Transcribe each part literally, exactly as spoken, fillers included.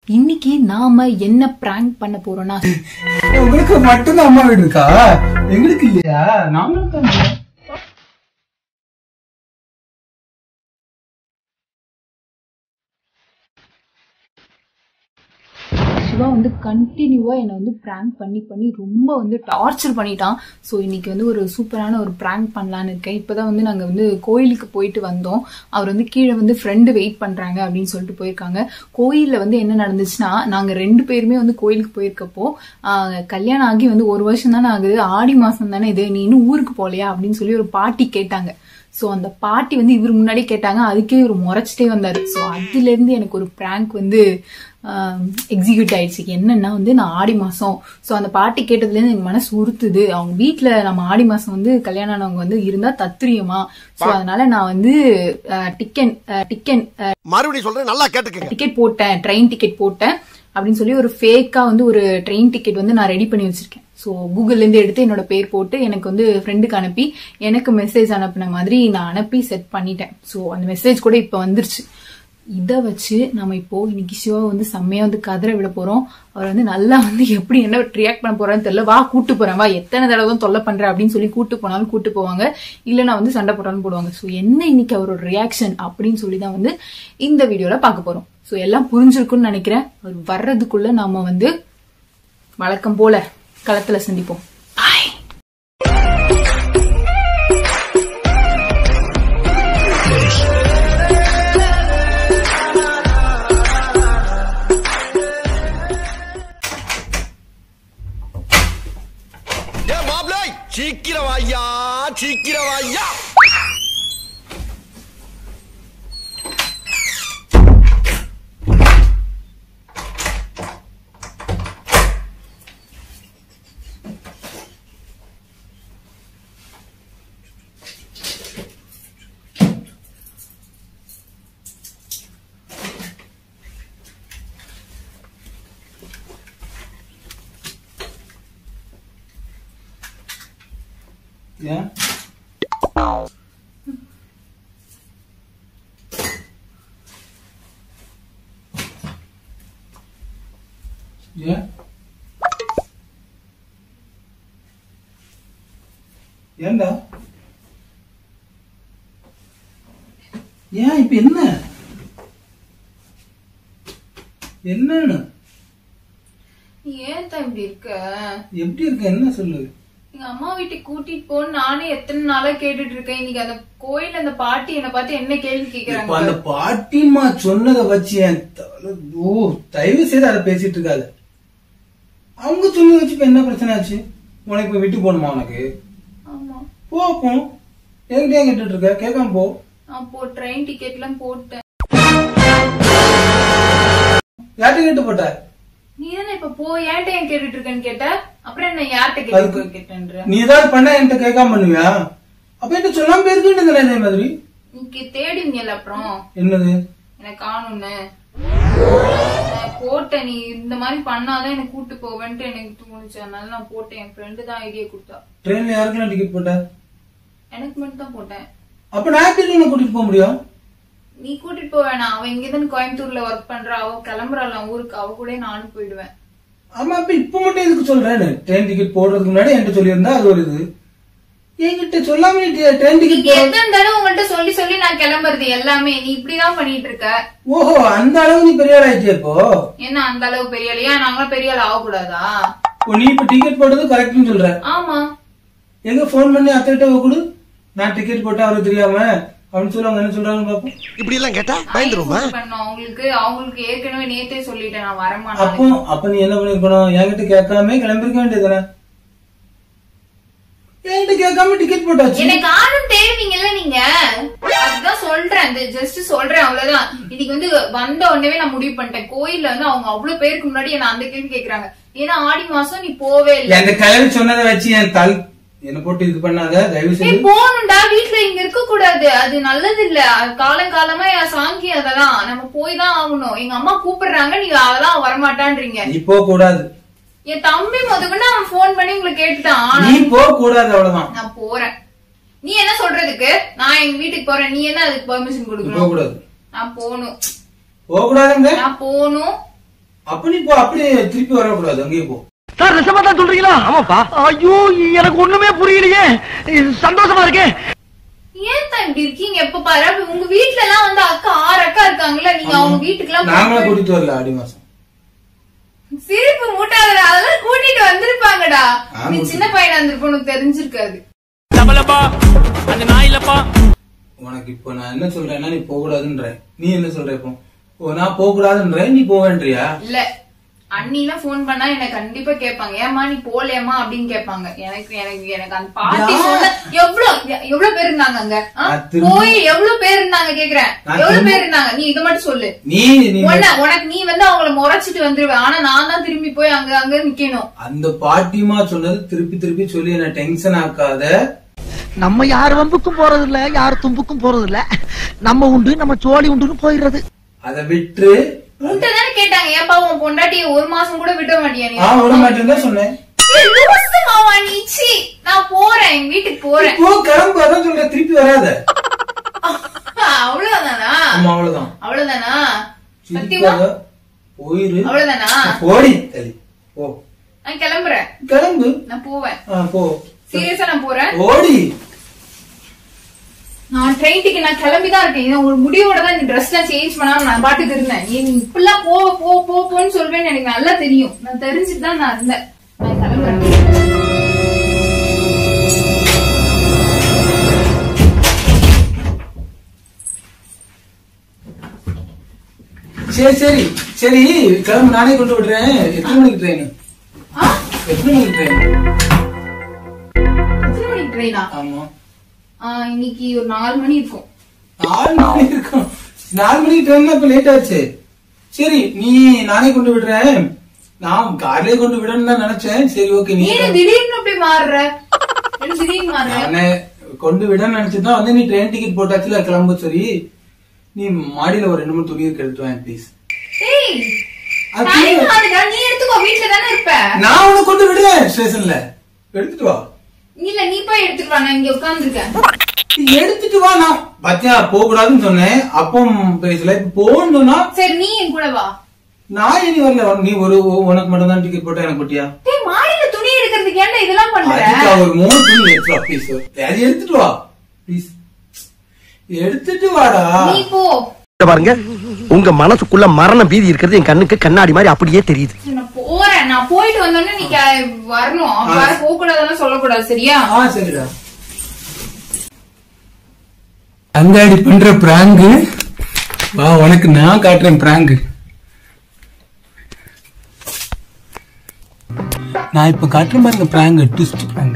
இன்னைக்கு நாம என்ன பிராங்க் பண்ண போறோம்னா, உங்களுக்கு மட்டும்தான் அம்மா வீடு இருக்கா? எங்களுக்கு இல்லையா? நாங்களும் தான். சிவா வந்து கண்டினியூவா என்னை வந்து பிராங்க் பண்ணி பண்ணி ரொம்ப வந்து டார்ச்சர் பண்ணிட்டான். ஸோ இன்னைக்கு வந்து ஒரு சூப்பரான ஒரு பிராங்க் பண்ணலான்னு இருக்கேன். இப்போதான் வந்து நாங்கள் வந்து கோயிலுக்கு போயிட்டு வந்தோம். அவர் வந்து கீழே வந்து ஃப்ரெண்டு வெயிட் பண்றாங்க அப்படின்னு சொல்லிட்டு போயிருக்காங்க. கோயிலில் வந்து என்ன நடந்துச்சுன்னா, நாங்கள் ரெண்டு பேருமே வந்து கோயிலுக்கு போயிருக்கப்போ கல்யாணம் ஆகி வந்து ஒரு வருஷம் தானே ஆகுது, ஆடி மாசம் தானே இது, நீ இன்னும் ஊருக்கு போகலையா அப்படின்னு சொல்லி ஒரு பாட்டி கேட்டாங்க. ஸோ அந்த பாட்டி வந்து இவர் முன்னாடி கேட்டாங்க, அதுக்கே இவர் முறைச்சிட்டே வந்தாரு. ஸோ அதுல இருந்து எனக்கு ஒரு பிராங்க் வந்து எக்ஸிக்யூட் ஆயிடுச்சு. என்னன்னா வந்து நான் ஆடி மாசம், ஸோ அந்த பாட்டி கேட்டதுல இருந்து எனக்கு மனசு உறுத்துது. அவங்க வீட்டுல நம்ம ஆடி மாசம் வந்து கல்யாணம் ஆனவங்க வந்து இருந்தா தத்துரியமா, ஸோ அதனால நான் வந்து டிக்கெட் டிக்கெட் மறுபடியும் சொல்றேன், நல்லா கேட்டுக்கங்க, டிக்கெட் போட்டேன், ட்ரெயின் டிக்கெட் போட்டேன் அப்படின்னு சொல்லி ஒரு ஃபேக்கா வந்து ஒரு ட்ரெயின் டிக்கெட் வந்து நான் ரெடி பண்ணி வச்சிருக்கேன். ஸோ கூகுள்ல இருந்து எடுத்து என்னோட பேர் போட்டு எனக்கு வந்து ஃப்ரெண்டுக்கு அனுப்பி எனக்கு மெசேஜ் அனுப்பின மாதிரி நான் அனுப்பி செட் பண்ணிட்டேன். ஸோ அந்த மெசேஜ் கூட இப்ப வந்துருச்சு. இதை வச்சு நம்ம இப்போ இன்னைக்கு சிவா வந்து செம்மையா வந்து கதற விட போறோம். அவர் வந்து நல்லா வந்து எப்படி என்ன ரியாக்ட் பண்ண போறான்னு தெரியல. வா கூட்டு போறேன், வா எத்தனை தடவை தான் தொல்லை பண்றேன் அப்படின்னு சொல்லி கூட்டு போனாலும் கூட்டு போவாங்க, இல்லைன்னா வந்து சண்டை போட்டாலும் போடுவாங்க. ஸோ என்ன இன்னைக்கு அவரோட ரியாக்ஷன் அப்படின்னு சொல்லி தான் வந்து இந்த வீடியோல பார்க்க போறோம். ஸோ எல்லாம் புரிஞ்சிருக்குன்னு நினைக்கிறேன். அவர் வர்றதுக்குள்ள நாம வந்து வழக்கம் போல களத்துல சந்திப்போம். பாய். சீக்கிரம் வாயா, சீக்கிரம் வாயா. Yeah. Yeah. ஏண்டா ஏன் இப்ப என்ன என்னன்னு ஏன் தான் இப்படி இருக்க? எப்படி இருக்க? என்ன சொல்லு. எங்க அம்மா வீட்டுக்கு கூட்டிட்டு போன்னு நானே எத்தனை நாளா கேட்டுட்டு இருக்கேன். இன்னைக்கு அந்த கோயில அந்த பாட்டி என்ன பார்த்து என்ன கேள்வி கேக்குறாங்க. அந்த பாட்டிமா சொன்னதை வச்சு என் ஓ தயவு செய்து அதை பேசிட்டு இருக்காது. அவங்க சொன்னதை வச்சு இப்ப என்ன பிரச்சனை ஆச்சு? உனக்கு இப்ப விட்டு போகணுமா? உனக்கு போ போ. என்கிட்ட ஏன் கேட்டுட்டு இருக்க? கேட்காம போ. அப்போ ட்ரெயின் டிக்கெட் எல்லாம் போட்டேன். யார்கிட்ட கேட்டு போட்ட? நீ தானே இப்ப போ ஏன்ட்ட ஏன் கேட்டுட்டு இருக்கேன்னு கேட்ட. அப்புறம் என்ன யார்கிட்ட கேட்டு கேட்டேன்ற? நீ ஏதாவது பண்ண என்கிட்ட கேட்காம பண்ணுவியா? அப்ப என்கிட்ட சொல்லாம போயிருக்கேன் இதே மாதிரி. நீ தேடிங்கல்ல அப்புறம் என்னது எனக்கு காணும்னு போட்டேன். நீ இந்த மாதிரி பண்ணாதான் எனக்கு கூட்டு போவேன்ட்டு எனக்கு தோணுச்சு, அதனால நான் போட்டேன். என் ஃப்ரெண்டு தான் ஐடியா கொடுத்தா. ட்ரெயின்ல யாருக்கெல்லாம் டிக்கெட் போட்ட? எனக்கு மட்டும் தான் போட்டேன். அப்ப நான் எப்படி உன்னை கூட்டிட்டு போக முடியும்? நீ கூட்டிட்டு போக வேணாம். அவ இங்கதான் கோயம்புத்தூர்ல ஒர்க் பண்றா, அவ கிளம்புறாள் ஊருக்கு, அவ கூட நானும் போயிடுவேன். ஆமா, அப்ப இப்ப மட்டும் எதுக்கு சொல்றேன்? ட்ரெயின் டிக்கெட் போடுறதுக்கு முன்னாடி என்கிட்ட சொல்லியிருந்தா அது ஒரு இது. என்கிட்ட சொல்லாம ட்ரெயின் டிக்கெட் எத்தனை தடவை உங்கள்கிட்ட சொல்லி சொல்லி நான் கிளம்புறது எல்லாமே நீ இப்படிதான் பண்ணிட்டு இருக்க. ஓஹோ, அந்த அளவு நீ பெரிய ஆள் ஆயிடுச்சு. இப்போ என்ன அந்த அளவு பெரிய ஆள்? ஏன் நாங்களும் பெரிய ஆள் ஆகக்கூடாதா? நீ இப்ப டிக்கெட் போட்டது கரெக்ட்னு சொல்ற. ஆமா. எங்க போன் பண்ணி அத்தைகிட்ட கொடு, நான் டிக்கெட் போட்டா அவருக்கு தெரியாம அப்படின்னு சொல்லி அவங்க என்ன சொல்றாங்க பாப்போம். இப்படி எல்லாம் கேட்டா பயந்துருமா? அவங்களுக்கு அவங்களுக்கு ஏற்கனவே நேத்தே சொல்லிட்டேன் நான் வரமா. அப்போ அப்ப நீ என்ன பண்ணிருக்கணும்? என்கிட்ட கேட்காம கிளம்பிருக்க வேண்டியதுதானே? என்கிட்ட கேட்காம டிக்கெட் போட்டாச்சு. எனக்கு ஆளும் தேடுவீங்கல்ல நீங்க, அதுதான் சொல்றேன். ஜஸ்ட் சொல்றேன், அவ்வளவுதான். இன்னைக்கு வந்து வந்த உடனே நான் முடிவு பண்ணிட்டேன். கோயில்ல வந்து அவங்க அவ்வளவு பேருக்கு முன்னாடி என்ன அந்த கேள்வி கேக்குறாங்க. ஏன்னா ஆடி மாசம் நீ போவே இல்லை. அந்த கிளம்பி சொன்னதை வச்சு என் தல் என்ன போட்டு இது பண்ணாத, தயவு செய்து. போகணும்டா, வீட்டுல இங்க இருக்க கூடாது, அது நல்லது இல்ல. காலங்காலமா சாங்கி அதெல்லாம் நம்ம போய் தான் ஆகணும். எங்க அம்மா கூப்பிடுறாங்க, நீங்க அதெல்லாம் வரமாட்டான்றீங்க. நீ போக கூடாது. என் தம்பி முதல்ல அவன் போன் பண்ணி உங்களுக்கு கேட்டுட்டான். நீ போக கூடாது, அவ்வளவுதான். நான் போறேன். நீ என்ன சொல்றதுக்கு? நான் எங்க வீட்டுக்கு போறேன், நீ என்ன அதுக்கு பெர்மிஷன் கொடுக்கணும்? போக கூடாது. நான் போகணும். போக கூடாதுங்க. நான் போகணும். அப்ப நீ போ, அப்படியே திருப்பி வரக்கூடாது, அங்கேயே போ. சார் நிஜமா தான் சொல்றீங்களா? ஆமாப்பா. ஐயோ எனக்கு ஒண்ணுமே புரியலையே, சந்தோஷமா இருக்கே. ஏன் தான் இப்படி இருக்கீங்க? எப்ப பாரு உங்க வீட்டுல எல்லாம் வந்து அக்கா ஆறு அக்கா இருக்காங்கல்ல, நீங்க அவங்க வீட்டுக்கு எல்லாம் நாங்களா கூட்டிட்டு வரல ஆடி மாசம். சிரிப்பு மூட்டாத, அதெல்லாம் கூட்டிட்டு வந்திருப்பாங்கடா. நீ சின்ன பையனா இருந்திருப்ப உனக்கு தெரிஞ்சிருக்காது. உனக்கு இப்போ நான் என்ன சொல்றேன்னா நீ போக கூடாதுன்ற, நீ என்ன சொல்ற? இப்போ நான் போக கூடாதுன்ற, நீ போவேன்றியா? இல்ல, அண்ணிலாம் போன் பண்ணா என்ன கண்டிப்பா கேட்பாங்க, ஏமா நீ போலேமா அப்படின்னு கேட்பாங்க. எனக்கு எனக்கு எனக்கு அந்த பாட்டி சொன்ன எவ்வளவு எவ்வளவு பேர் இருந்தாங்க அங்க, போய் எவ்வளவு பேர் இருந்தாங்க கேக்குறேன், எவ்வளவு பேர் இருந்தாங்க? நீ இதை மட்டும் சொல்லு. நீ உனக்கு நீ வந்து அவங்கள முறைச்சிட்டு வந்துருவ, ஆனா நான் தான் திரும்பி போய் அங்க அங்க நிக்கணும். அந்த பாட்டிமா சொன்னது திருப்பி திருப்பி சொல்லி என்ன டென்ஷன் ஆக்காத. நம்ம யார் வம்புக்கும் போறது இல்ல, யார் தும்புக்கும் போறது இல்ல, நம்ம உண்டு நம்ம சோழி உண்டுன்னு போயிடுறது. அதை விட்டு உன்கிட்டதானே கேட்டாங்க, ஏப்பா உன் பொண்டாட்டிய ஒரு மாசம் கூட விட மாட்டியா? நீ விட மாட்டேன்னு தான் சொன்னேன். நான் போறேன், எங்க வீட்டுக்கு போறேன். கிளம்பு, அதான் சொல்றேன், திருப்பி வராத. அவ்வளவுதானா? அவ்வளவுதான். அவ்வளவுதானா? சத்தியமா போயிரு. அவ்வளவுதானா? போடி தள்ளி போ. நான் கிளம்புறேன். கிளம்பு. நான் போவேன். போ. சீரியஸா நான் போறேன். ஓடி. நான் ட்ரெயினுக்கு நான் கிளம்பிதான் இருக்கேன். ஒரு முடிவோட தான் இந்த ட்ரெஸ் எல்லாம் சேஞ்ச் பண்ணாம நான் பாட்டுக்கு இருந்தேன். நீ இப்பெல்லாம் போ போ போ போன்னு சொல்வேன்னு எனக்கு நல்லா தெரியும். நான் தெரிஞ்சுட்டு தான் நான் இருந்தேன். நான் கிளம்புறேன். சரி சரி சரி கிளம்பு, நானே கொண்டு விடுறேன். எத்தனை மணிக்கு ட்ரெயின்? எத்தனை மணிக்கு ட்ரெயின்? எத்தனை மணிக்கு ட்ரெயினா? ஆமா, இன்னைக்கு ஒரு நாலு மணி இருக்கும். நாலு மணி இருக்கும். நாலு மணிக்கு ட்ரெயின் இப்ப லேட் ஆச்சு. சரி நீ நானே கொண்டு விடுறேன். நான் கார்லயே கொண்டு விடணும்னு தான் நினைச்சேன். சரி ஓகே. நீ திடீர்னு அப்படி மாறுற? திடீர்னு மாறுற? கொண்டு விட நினைச்சுதான் வந்து நீ ட்ரெயின் டிக்கெட் போட்டாச்சுல, கிளம்பு. சரி நீ மாடியில ஒரு ரெண்டு மூணு துணி இருக்கு, எடுத்து வாங்க ப்ளீஸ். நீ எடுத்துக்கோ, வீட்டுல தானே இருப்ப. நான் உனக்கு கொண்டு விடுறேன் ஸ்டேஷன்ல, எடுத்துட்டு வா. இல்ல நீ போய் எடுத்துட்டு வா, நான் இங்க உட்கார்ந்துருக்கேன். எடுத்துட்டு வா. நான் பத்தியா போக கூடாதுன்னு சொன்னேன், அப்போ பேசல. இப்ப போகணும்னா சரி நீ என் கூட வா. நான் இனி வரல. நீ ஒரு உனக்கு மட்டும் தான் டிக்கெட் போட்டா எனக்கு போட்டியா? மாடியில துணி எடுக்கிறதுக்கு ஏன்டா இதெல்லாம் பண்ற? ஒரு மூணு துணி எடுத்துட்டு வா ப்ளீஸ். அது எடுத்துட்டு வா ப்ளீஸ், எடுத்துட்டு வாடா. நீ போ. பாருங்க, உங்க மனசுக்குள்ள மரண பீதி இருக்கிறது என் கண்ணுக்கு கண்ணாடி மாதிரி அப்படியே தெரியுது. நான் போறேன். நான் போயிட்டு வந்தோடனே நீ வரணும். வேற போக கூடாதுன்னு சொல்லக்கூடாது, சரியா? ஆ சரிடா. அங்காடி பண்ற பிராங்க் வா, உனக்கு நான் காட்டுறேன் பிராங்க். நான் இப்ப காட்டுறேன் பாருங்க பிராங்க், ட்விஸ்ட் பிராங்க்.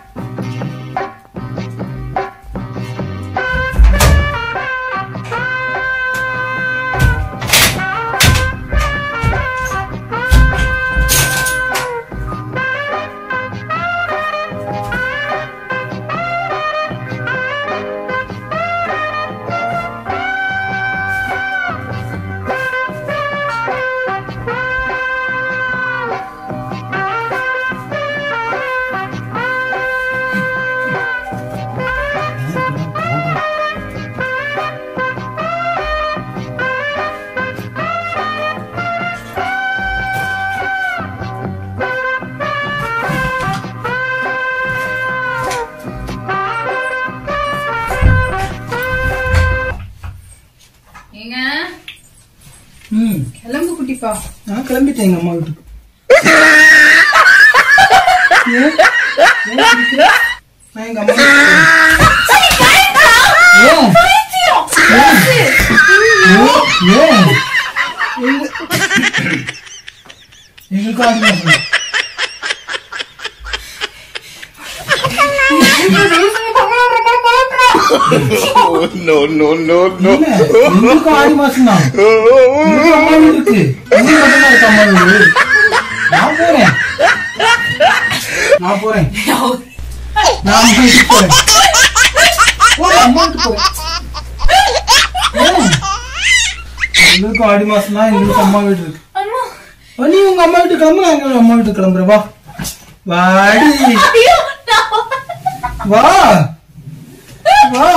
கிளம்பு குட்டிப்பா. நான் கிளம்பிட்டேன் எங்க அம்மா வீட்டுக்கு. நான் எங்க அம்மா எங்களுக்கு No, no, no, no. ஆடி மாசம் தான் இருக்கு. நான் போறேன், நான் போறேன், நான் போறேன். எங்களுக்கும் ஆடி மாசம் தான், எங்களுக்கு அம்மா வீடு இருக்கு. நீ உங்க அம்மா வீட்டு கிளம்பு, நான் எங்க அம்மா வீட்டு கிளம்புறேன். வா வாடி, வா வா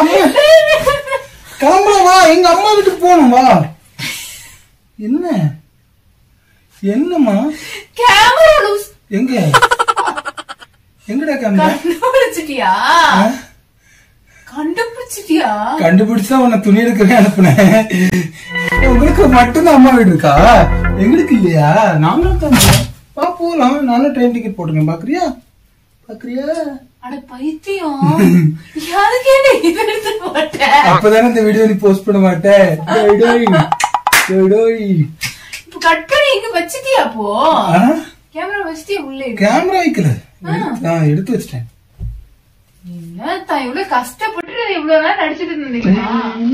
கிளம்புற, வா எங்க அம்மா வீட்டுக்கு போகணும். வா. என்ன என்னம்மா கேமரா லூஸ். எங்க எங்கடா கேமரா? கண்டுபிடிச்சிட்டியா? கண்டுபிடிச்சிட்டியா? கண்டுபிடிச்சா உன்னை துணி எடுக்கவே அனுப்புனேன். உங்களுக்கு மட்டும்தான் அம்மா வீடு இருக்கா? எங்களுக்கு இல்லையா? நாங்களும் தான் வா போலாம். நானும் ட்ரெயின் டிக்கெட் போட்டுருக்கேன். பாக்குறியா பாக்குறியா? அட பைத்தியம், யாருக்கு என்ன இது எடுத்து போட்ட? அப்பதானே இந்த வீடியோ நீ போஸ்ட் பண்ண மாட்டேன். இப்ப கட் பண்ணி இங்க வச்சிட்டியா? அப்போ கேமரா வச்சிட்டியா? உள்ளே கேமரா வைக்கல, எடுத்து வச்சிட்டேன். என்ன தான் இவ்வளவு கஷ்டப்பட்டு இவ்வளவு நேரம் நடிச்சிட்டு இருந்தீங்களா?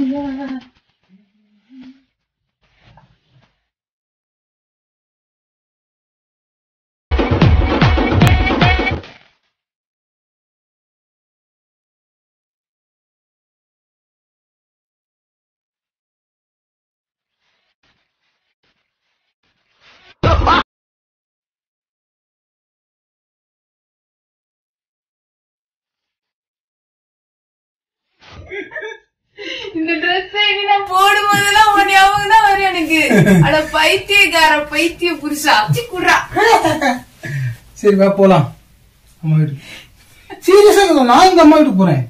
இந்த ட்ரெஸ் இனி நான் போடும் போதெல்லாம் உன் ஞாபகம் தான் வரும் எனக்கு. அட பைத்தியக்கார பைத்திய புருஷா, குடுறா. சரி வா போலாம் அம்மா வீட்டுக்கு. சீரியஸா நான் இந்த அம்மா வீட்டுக்கு போறேன்.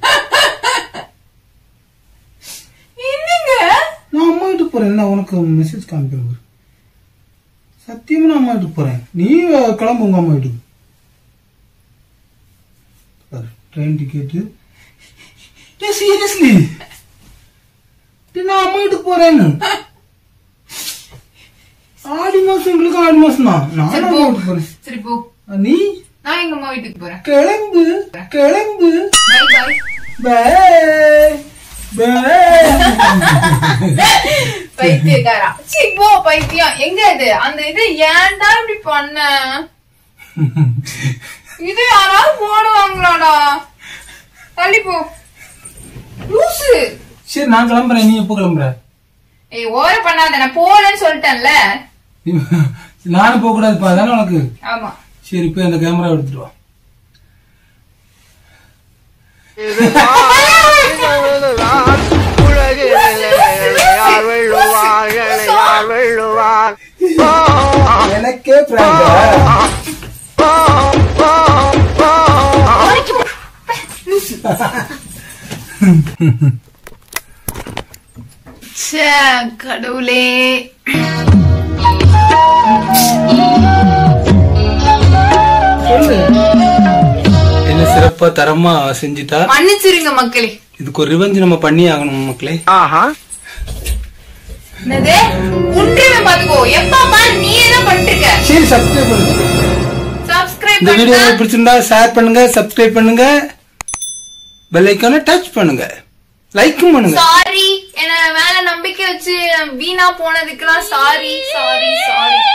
என்னங்க நான் அம்மா வீட்டுக்கு போறேன். என்ன உனக்கு மெசேஜ் காமிக்கிறேன். சத்தியமா நான் அம்மா வீட்டுக்கு போறேன். நீ கிளம்பு உங்க அம்மா வீட்டுக்கு. Train ticket. சீரியஸ்லி நான் அம்மா வீட்டுக்கு போறேன்னு. ஆடி மாசம் எங்களுக்கு ஆடி மாசம் தான். நான் அம்மா வீட்டுக்கு போறேன். சரி போ. நீ? நான் எங்க அம்மா வீட்டுக்கு போறேன். கிளம்பு கிளம்பு. பாய் பாய். பைத்தியக்காரா, சரி போ பைத்தியம். எங்க இது அந்த இது? ஏன்டா இப்படி பண்ண? இது யாராவது போடுவாங்களாடா? தள்ளி போ லூசு. சரி நான் கிளம்புறேன். நீ எப்போ கிளம்புற? ஏய் ஓர பண்ணாத, நான் போறேன்னு சொல்லிட்டேன்ல. நானும் போக கூடாதுப்பா, தானே உனக்கு? ஆமா. சரி போய் அந்த கேமரா எடுத்துட்டு வா. எனக்கே கடவுளே. என்ன சிறப்பா தரமா செஞ்சுட்டா? மன்னிச்சிருங்க மக்களே. இதுக்கு ஒரு ரிவெஞ்ச் நம்ம பண்ணி ஆகணும் மக்களே. என்னது ஒன்றுமே பாத்துக்கோ. எப்ப பாரு நீ என்ன பண்ணிட்டு இருக்க? சரி சப்ஸ்கிரைப் பண்ணுங்க. சப்ஸ்கிரைப் இந்த வீடியோ உங்களுக்கு பிடிச்சிருந்தா ஷேர் பண்ணுங்க, சப்ஸ்கிரைப் பண்ணுங்க, பெல் ஐகானை டச் பண்ணுங்க, லைக்கும் பண்ணுங்க. சாரி, என்ன மேல நம்பிக்கை வச்சு வீணா போனதுக்கெல்லாம் சாரி சாரி சாரி.